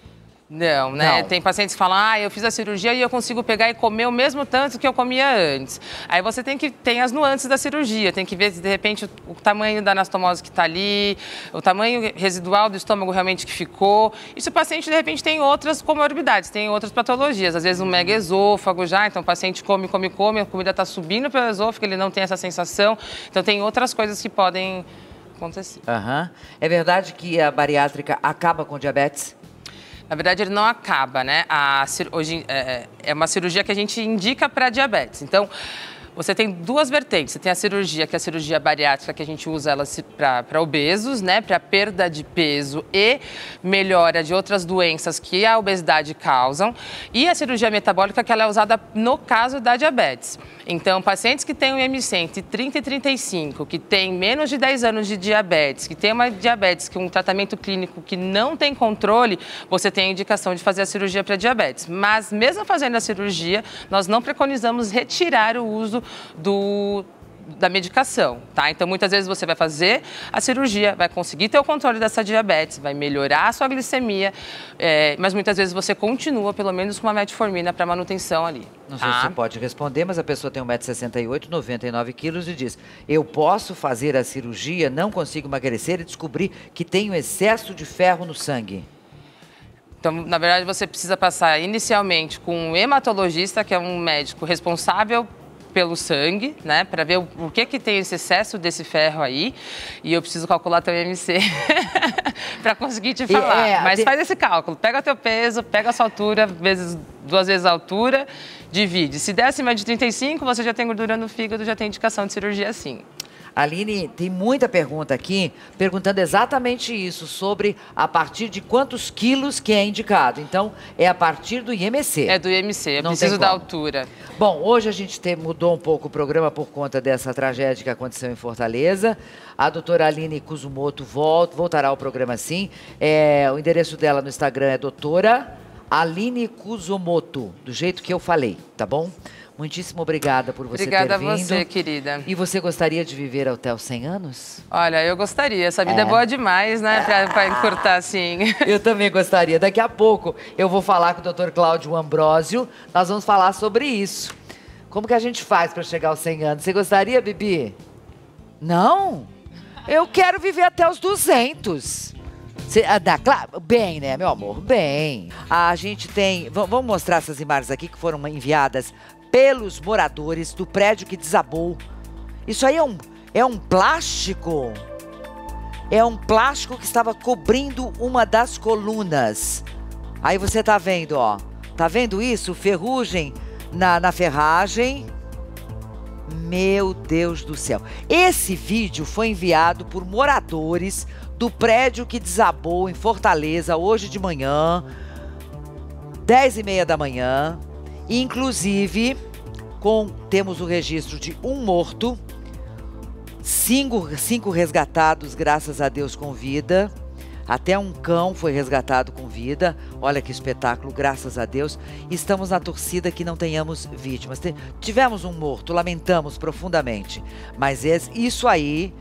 Não, né? Não. Tem pacientes que falam, ah, eu fiz a cirurgia e eu consigo pegar e comer o mesmo tanto que eu comia antes. Aí você tem que tem as nuances da cirurgia, tem que ver, de repente, o, o tamanho da anastomose que está ali, o tamanho residual do estômago realmente que ficou. E se o paciente, de repente, tem outras comorbidades, tem outras patologias, às vezes um mega esôfago já, então o paciente come, come, come, a comida está subindo pelo esôfago, ele não tem essa sensação. Então tem outras coisas que podem acontecer. Uhum. É verdade que a bariátrica acaba com diabetes? Na verdade, ele não acaba, né? A, hoje, é, é uma cirurgia que a gente indica para diabetes. Então, você tem duas vertentes. Você tem a cirurgia, que é a cirurgia bariátrica, que a gente usa ela para obesos, né? Para perda de peso e melhora de outras doenças que a obesidade causam. E a cirurgia metabólica, que ela é usada no caso da diabetes. Então, pacientes que têm o I M C entre trinta e trinta e cinco, que têm menos de dez anos de diabetes, que têm uma diabetes, que um tratamento clínico que não tem controle, você tem a indicação de fazer a cirurgia para diabetes. Mas, mesmo fazendo a cirurgia, nós não preconizamos retirar o uso do... da medicação, tá? Então, muitas vezes você vai fazer a cirurgia, vai conseguir ter o controle dessa diabetes, vai melhorar a sua glicemia, é, mas muitas vezes você continua, pelo menos, com uma metformina para manutenção ali. Não sei se você pode responder, mas a pessoa tem um metro e sessenta e oito, noventa e nove quilos e diz, eu posso fazer a cirurgia, não consigo emagrecer e descobrir que tenho excesso de ferro no sangue. Então, na verdade, você precisa passar inicialmente com um hematologista, que é um médico responsável pelo sangue, né, para ver o, o que que tem esse excesso desse ferro aí, e eu preciso calcular teu I M C para conseguir te falar. É, Mas te... faz esse cálculo, pega teu peso, pega a sua altura, vezes, duas vezes a altura, divide. Se der acima de trinta e cinco, você já tem gordura no fígado, já tem indicação de cirurgia sim. Aline, tem muita pergunta aqui, perguntando exatamente isso, sobre a partir de quantos quilos que é indicado. Então, é a partir do I M C. É do I M C, eu Não preciso da altura. Bom, hoje a gente te, mudou um pouco o programa por conta dessa tragédia que aconteceu em Fortaleza. A doutora Aline Kuzumoto volta, voltará ao programa sim. É, o endereço dela no Instagram é doutora Aline Kuzumoto, do jeito que eu falei, tá bom? Muitíssimo obrigada por você obrigada ter vindo. Obrigada a você, querida. E você gostaria de viver até os cem anos? Olha, eu gostaria. Essa vida é, é boa demais, né? Pra, pra encurtar assim. Eu também gostaria. Daqui a pouco eu vou falar com o doutor Cláudio Ambrósio. Nós vamos falar sobre isso. Como que a gente faz para chegar aos cem anos? Você gostaria, Bibi? Não? Eu quero viver até os duzentos. Cê, ah, dá, claro, bem, né, meu amor? Bem. A gente tem... Vamos mostrar essas imagens aqui que foram enviadas pelos moradores do prédio que desabou. Isso aí é um, é um plástico? é um plástico que estava cobrindo uma das colunas. Aí você tá vendo, ó. Tá vendo isso? Ferrugem na, na ferragem. Meu Deus do céu. Esse vídeo foi enviado por moradores do prédio que desabou em Fortaleza hoje de manhã, dez e meia da manhã. Inclusive, com, temos o registro de um morto, cinco, cinco resgatados, graças a Deus, com vida. Até um cão foi resgatado com vida. Olha que espetáculo, graças a Deus. Estamos na torcida que não tenhamos vítimas. Tivemos um morto, lamentamos profundamente. Mas esse, isso aí,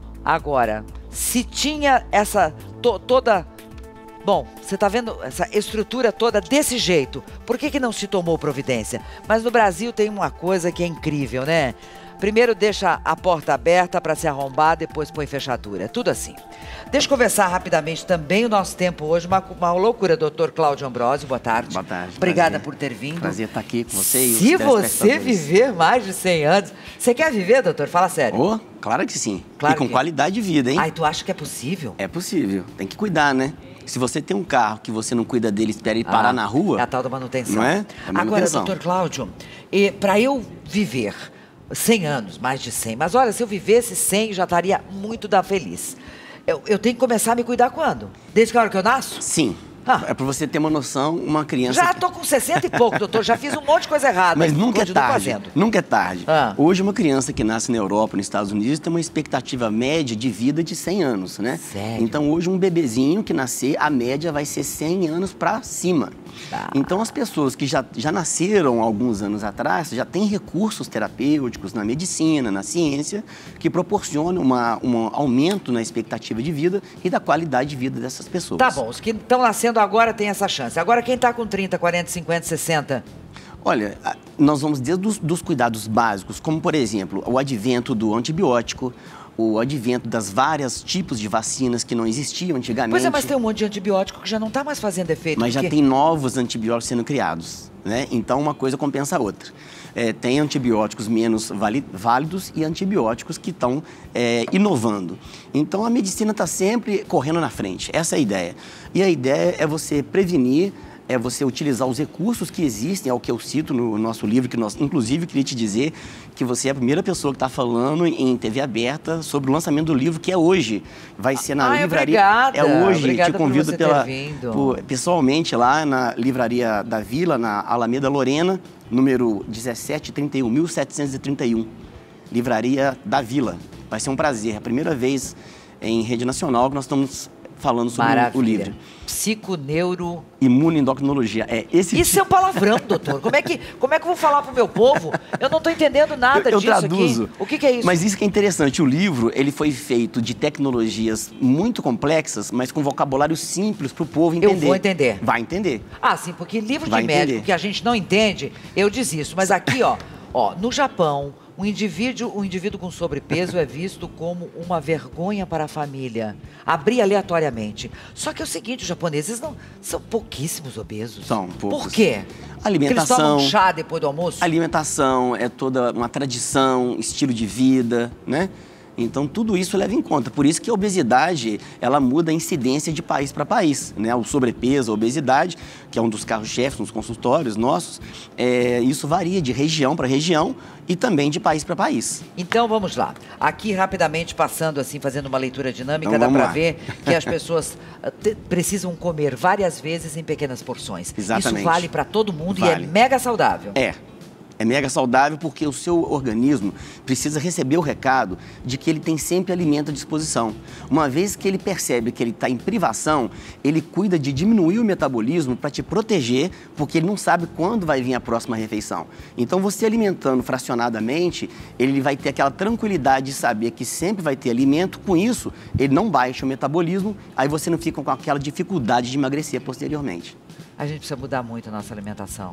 agora, se tinha essa to, toda... Bom, você está vendo essa estrutura toda desse jeito. Por que que não se tomou providência? Mas no Brasil tem uma coisa que é incrível, né? Primeiro deixa a porta aberta para se arrombar, depois põe fechadura. Tudo assim. Deixa eu conversar rapidamente também o nosso tempo hoje. Uma, uma loucura, doutor Cláudio Ambrosio. Boa tarde. Boa tarde. Obrigada prazer. por ter vindo. Prazer estar aqui com você e os Se você telespectadores. viver mais de cem anos... Você quer viver, doutor? Fala sério. Oh, claro que sim. Claro e com que... qualidade de vida, hein? Ai, tu acha que é possível? É possível. Tem que cuidar, né? Se você tem um carro que você não cuida dele, espera ele parar ah, na rua... É a tal da manutenção. Não é? É Agora, doutor Cláudio, para eu viver cem anos, mais de cem, mas olha, se eu vivesse cem, já estaria muito da feliz. Eu, eu tenho que começar a me cuidar quando? Desde a hora que eu nasço? Sim. Ah. É para você ter uma noção, uma criança... Já tô com sessenta e pouco, doutor. Já fiz um monte de coisa errada. Mas nunca é Continuo tarde. Fazendo. Nunca é tarde. Ah. Hoje, uma criança que nasce na Europa, nos Estados Unidos, tem uma expectativa média de vida de cem anos, né? Sério? Então, hoje, um bebezinho que nascer, a média vai ser cem anos para cima. Ah. Então, as pessoas que já, já nasceram alguns anos atrás, já têm recursos terapêuticos na medicina, na ciência, que proporcionam uma, um aumento na expectativa de vida e da qualidade de vida dessas pessoas. Tá bom, os que estão nascendo agora têm essa chance. Agora, quem está com trinta, quarenta, cinquenta, sessenta? Olha, nós vamos desde os dos cuidados básicos, como, por exemplo, o advento do antibiótico, o advento das vários tipos de vacinas que não existiam antigamente. Pois é, mas tem um monte de antibiótico que já não está mais fazendo efeito. Mas porque... já tem novos antibióticos sendo criados, né? Então, uma coisa compensa a outra. É, tem antibióticos menos válidos e antibióticos que estão é, inovando. Então, a medicina está sempre correndo na frente. Essa é a ideia. E a ideia é você prevenir, é você utilizar os recursos que existem, é o que eu cito no nosso livro, que nós, inclusive, queria te dizer que você é a primeira pessoa que está falando em T V aberta sobre o lançamento do livro, que é hoje. Vai ser na Ai, livraria. Obrigada. É hoje. Obrigada te convido por você pela, ter vindo. por, pessoalmente lá na Livraria da Vila, na Alameda Lorena, número dezessete trinta e um, mil setecentos e trinta e um. Livraria da Vila. Vai ser um prazer. É a primeira vez em rede nacional que nós estamos falando sobre Maravilha. o livro. Psiconeuro... Imunoendocrinologia. É esse Isso tipo... é um palavrão, doutor. Como é, que, como é que eu vou falar pro meu povo? Eu não estou entendendo nada eu, eu disso traduzo. aqui. O que, que é isso? Mas isso que é interessante. O livro, ele foi feito de tecnologias muito complexas, mas com vocabulário simples para o povo entender. Eu vou entender. Vai entender. Ah, sim, porque livro Vai de médico entender. que a gente não entende, eu desisto. Mas aqui, ó, ó, no Japão, um indivíduo, um indivíduo com sobrepeso é visto como uma vergonha para a família. Abrir aleatoriamente. Só que é o seguinte, os japoneses não são pouquíssimos obesos. São poucos. Por quê? Alimentação. Porque eles tomam chá depois do almoço? Alimentação é toda uma tradição, estilo de vida, né? Então, tudo isso leva em conta. Por isso que a obesidade, ela muda a incidência de país para país, né? O sobrepeso, a obesidade, que é um dos carros-chefes nos consultórios nossos, é, isso varia de região para região e também de país para país. Então, vamos lá. Aqui, rapidamente, passando assim, fazendo uma leitura dinâmica, Então, dá para lá. ver que as pessoas te, precisam comer várias vezes em pequenas porções. Exatamente. Isso vale para todo mundo Vale. e é mega saudável. É. É mega saudável porque o seu organismo precisa receber o recado de que ele tem sempre alimento à disposição. Uma vez que ele percebe que ele está em privação, ele cuida de diminuir o metabolismo para te proteger, porque ele não sabe quando vai vir a próxima refeição. Então, você alimentando fracionadamente, ele vai ter aquela tranquilidade de saber que sempre vai ter alimento. Com isso, ele não baixa o metabolismo, aí você não fica com aquela dificuldade de emagrecer posteriormente. A gente precisa mudar muito a nossa alimentação.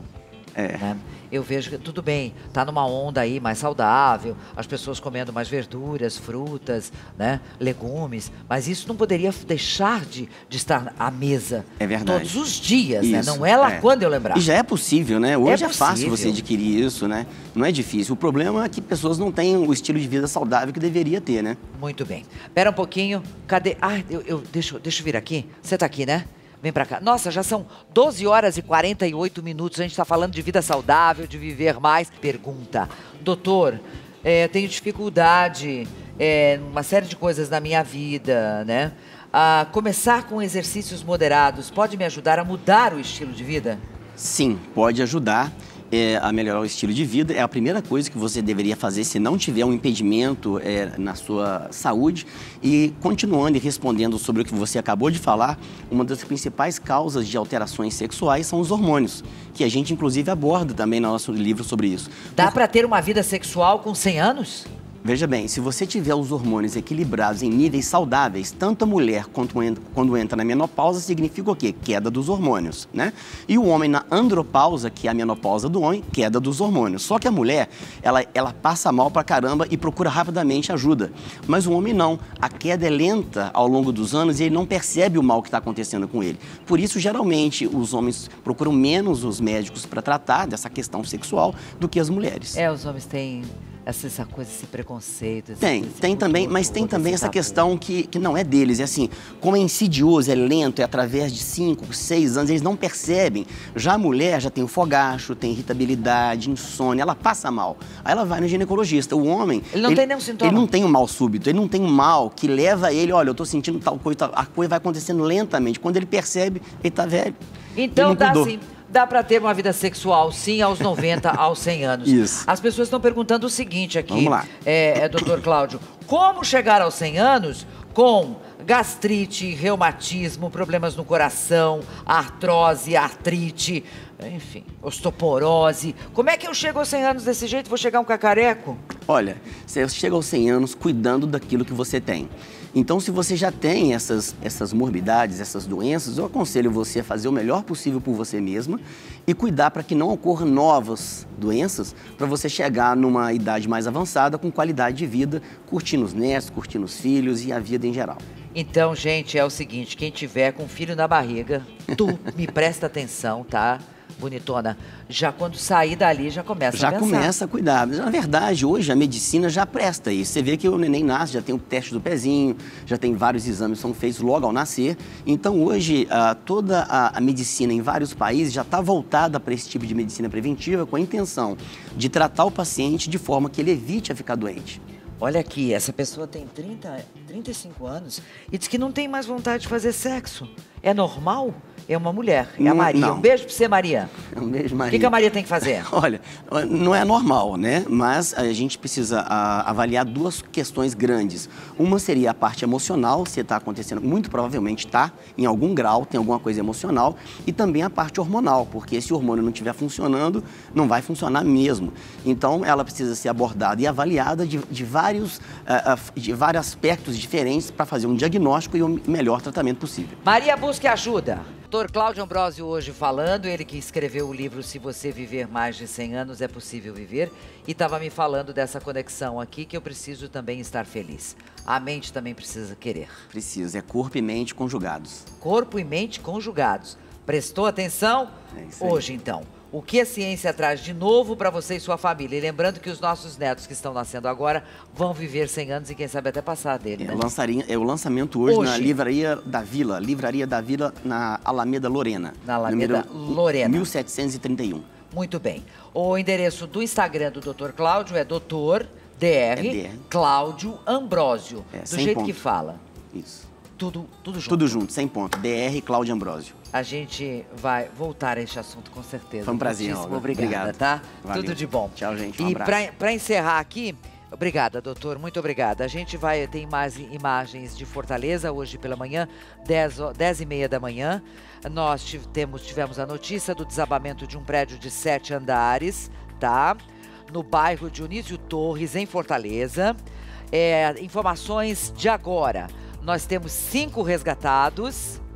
É. Né? Eu vejo que tudo bem, tá numa onda aí mais saudável, as pessoas comendo mais verduras, frutas, né, legumes, mas isso não poderia deixar de, de estar à mesa é verdade. todos os dias, isso, né? Não é lá é. quando eu lembrar. E já é possível, né? Hoje é, é fácil você adquirir isso, né? Não é difícil. O problema é que pessoas não têm o estilo de vida saudável que deveria ter, né? Muito bem. Espera um pouquinho, cadê? Ah, eu, eu deixa, deixa eu vir aqui. Você tá aqui, né? Vem pra cá. Nossa, já são doze horas e quarenta e oito minutos. A gente tá falando de vida saudável, de viver mais. Pergunta, doutor, é, tenho dificuldade, é, uma série de coisas na minha vida, né? Ah, começar com exercícios moderados pode me ajudar a mudar o estilo de vida? Sim, pode ajudar. É, a melhorar o estilo de vida, é a primeira coisa que você deveria fazer se não tiver um impedimento é, na sua saúde. E continuando e respondendo sobre o que você acabou de falar, uma das principais causas de alterações sexuais são os hormônios, que a gente inclusive aborda também no nosso livro sobre isso. Dá Por... para ter uma vida sexual com cem anos? Veja bem, se você tiver os hormônios equilibrados em níveis saudáveis, tanto a mulher quanto entra, quando entra na menopausa, significa o quê? Queda dos hormônios, né? E o homem na andropausa, que é a menopausa do homem, queda dos hormônios. Só que a mulher, ela, ela passa mal pra caramba e procura rapidamente ajuda. Mas o homem não. A queda é lenta ao longo dos anos e ele não percebe o mal que está acontecendo com ele. Por isso, geralmente, os homens procuram menos os médicos para tratar dessa questão sexual do que as mulheres. É, os homens têm... Essa, essa coisa, esse preconceito. Esse, tem, esse tem também, mas tem também essa questão que, que não é deles. É assim, como é insidioso, é lento, é através de cinco, seis anos, eles não percebem. Já a mulher já tem o fogacho, tem irritabilidade, insônia, ela passa mal. Aí ela vai no ginecologista. O homem... Ele não ele, tem nenhum sintoma? Ele não tem um mal súbito, ele não tem um mal que leva ele, olha, eu tô sentindo tal coisa, a coisa vai acontecendo lentamente. Quando ele percebe, ele tá velho. Então dá sim. Dá para ter uma vida sexual, sim, aos noventa, aos cem anos. Isso. As pessoas estão perguntando o seguinte aqui. Vamos lá. É, é, doutor Cláudio, como chegar aos cem anos com gastrite, reumatismo, problemas no coração, artrose, artrite, enfim, osteoporose. Como é que eu chego aos cem anos desse jeito? Vou chegar um cacareco? Olha, você chega aos cem anos cuidando daquilo que você tem. Então, se você já tem essas, essas morbidades, essas doenças, eu aconselho você a fazer o melhor possível por você mesma e cuidar para que não ocorram novas doenças, para você chegar numa idade mais avançada com qualidade de vida, curtindo os netos, curtindo os filhos e a vida em geral. Então, gente, é o seguinte, quem tiver com filho na barriga, tu me presta atenção, tá? Bonitona, já quando sair dali já começa já a pensar. Já começa a cuidar. Na verdade, hoje a medicina já presta isso. Você vê que o neném nasce, já tem o teste do pezinho, já tem vários exames que são feitos logo ao nascer. Então hoje ah, toda a, a medicina em vários países já está voltada para esse tipo de medicina preventiva com a intenção de tratar o paciente de forma que ele evite a ficar doente. Olha aqui, essa pessoa tem trinta, trinta e cinco anos e diz que não tem mais vontade de fazer sexo. É normal? É uma mulher, é a Maria. Não. Um beijo pra você, Maria. Um beijo, Maria. O que, que a Maria tem que fazer? Olha, não é normal, né? Mas a gente precisa a, avaliar duas questões grandes. Uma seria a parte emocional, se está acontecendo, muito provavelmente está, em algum grau, tem alguma coisa emocional. E também a parte hormonal, porque se o hormônio não estiver funcionando, não vai funcionar mesmo. Então, ela precisa ser abordada e avaliada de, de, vários, uh, de vários aspectos diferentes para fazer um diagnóstico e o melhor tratamento possível. Maria, busque ajuda. doutor Cláudio Ambrosio hoje falando, ele que escreveu o livro Se Você Viver Mais de cem anos é Possível Viver, e estava me falando dessa conexão aqui que eu preciso também estar feliz. A mente também precisa querer. Precisa, é corpo e mente conjugados. Corpo e mente conjugados. Prestou atenção? É isso aí. Hoje então. O que a ciência traz de novo para você e sua família? E lembrando que os nossos netos que estão nascendo agora vão viver cem anos e quem sabe até passar dele, né? É, lançaria, é o lançamento hoje, hoje na Livraria da Vila, Livraria da Vila na Alameda Lorena. Na Alameda Lorena. mil setecentos e trinta e um. Muito bem. O endereço do Instagram do doutor Cláudio é doutor D R, é D R. Cláudio Ambrosio. É, do jeito ponto. que fala. Isso. Tudo, tudo junto. Tudo junto, sem ponto. D R Cláudio Ambrosio. A gente vai voltar a este assunto com certeza. Foi um prazer, Olga. Obrigada, Obrigado. tá? Valeu. Tudo de bom. Tchau, gente. Um e abraço. para encerrar aqui, obrigada, doutor, muito obrigada. A gente vai, tem mais imagens de Fortaleza hoje pela manhã, dez e meia da manhã. Nós tivemos, tivemos a notícia do desabamento de um prédio de sete andares, tá? No bairro Dionísio Torres, em Fortaleza. É, informações de agora. Nós temos cinco resgatados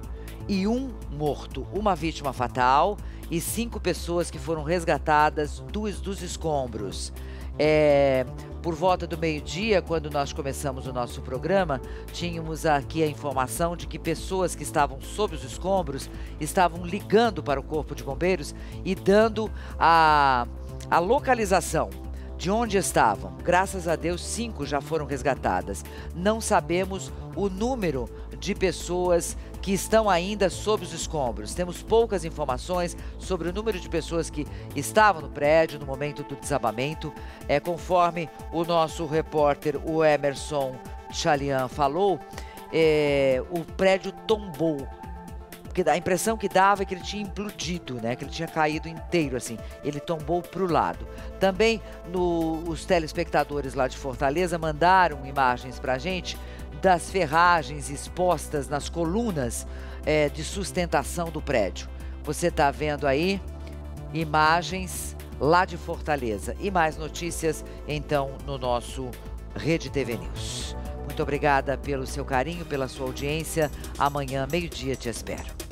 e um morto, uma vítima fatal e cinco pessoas que foram resgatadas dos, dos escombros. É, por volta do meio-dia, quando nós começamos o nosso programa, tínhamos aqui a informação de que pessoas que estavam sob os escombros estavam ligando para o Corpo de Bombeiros e dando a, a localização de onde estavam. Graças a Deus, cinco já foram resgatadas. Não sabemos o número de pessoas que estão ainda sob os escombros. Temos poucas informações sobre o número de pessoas que estavam no prédio no momento do desabamento. É, conforme o nosso repórter, o Emerson Chalian, falou, é, o prédio tombou. Porque a impressão que dava é que ele tinha implodido, né? Que ele tinha caído inteiro, assim. Ele tombou para o lado. Também no, os telespectadores lá de Fortaleza mandaram imagens para a gente das ferragens expostas nas colunas é, de sustentação do prédio. Você está vendo aí imagens lá de Fortaleza. E mais notícias, então, no nosso Rede T V News. Muito obrigada pelo seu carinho, pela sua audiência. Amanhã, meio-dia, te espero.